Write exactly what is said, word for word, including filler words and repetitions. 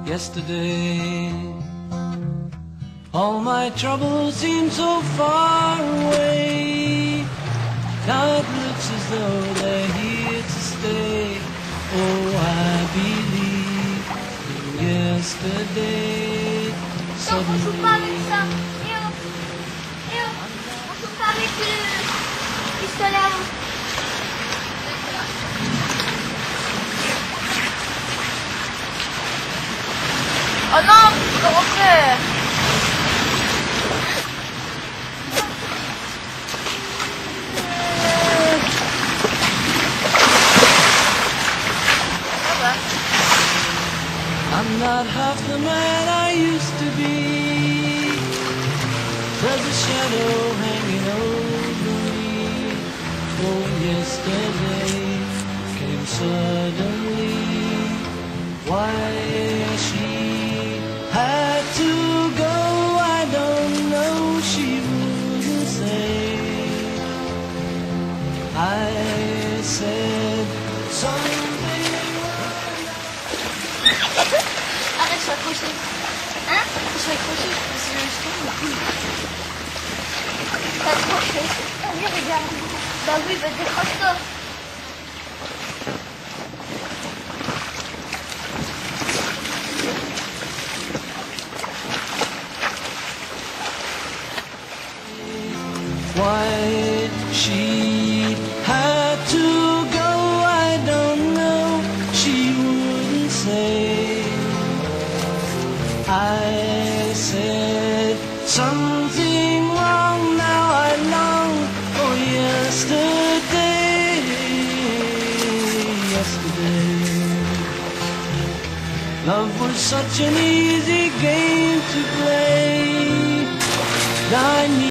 yesterday. All my troubles seem so far away. Now it looks as though they're here to stay. Oh, I believe in yesterday. Non, on joue pas avec ça. Et on, et on, on joue pas avec le pistolet à eau. Oh non, faut le rentrer. I'm not half the man I used to be. There's a shadow hanging over me. Oh, yesterday came suddenly. Why she had to go, I don't know, she wouldn't say. I said something. Arrête, je suis accroché. Hein? Je suis accroché parce que je tombe. T'as accroché. Ah oui, regarde. Bah oui, bah décroche-toi. Why she had to go, I don't know, she wouldn't say. I said something wrong, now I long for yesterday. Yesterday, love was such an easy game to play. I need